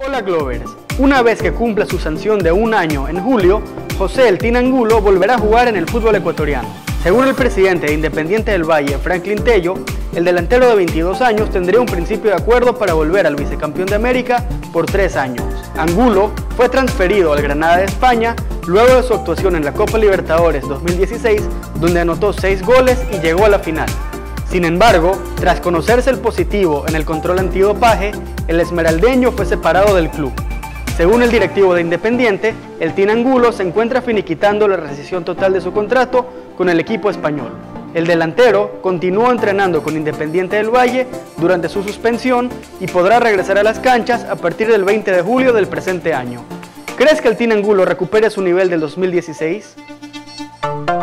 Hola Glovers, una vez que cumpla su sanción de 1 año en julio, José El Tin Angulo volverá a jugar en el fútbol ecuatoriano. Según el presidente de Independiente del Valle, Franklin Tello, el delantero de 22 años tendría un principio de acuerdo para volver al vicecampeón de América por 3 años. Angulo fue transferido al Granada de España luego de su actuación en la Copa Libertadores 2016, donde anotó 6 goles y llegó a la final. Sin embargo, tras conocerse el positivo en el control antidopaje, el esmeraldeño fue separado del club. Según el directivo de Independiente, El Tin Angulo se encuentra finiquitando la rescisión total de su contrato con el equipo español. El delantero continuó entrenando con Independiente del Valle durante su suspensión y podrá regresar a las canchas a partir del 20 de julio del presente año. ¿Crees que El Tin Angulo recupere su nivel del 2016?